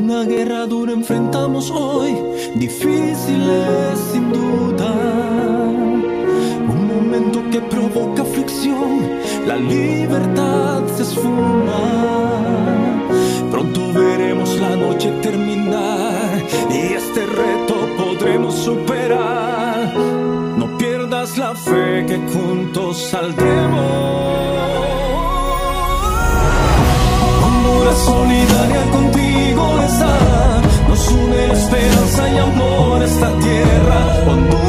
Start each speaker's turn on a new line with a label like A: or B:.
A: Una guerra dura enfrentamos hoy, difíciles sin duda. Un momento que provoca aflicción, la libertad se esfuma. Pronto veremos la noche terminar y este reto podremos superar. No pierdas la fe que juntos saldremos. Honduras solidaria contigo está, nos une esperanza y amor esta tierra. Honduras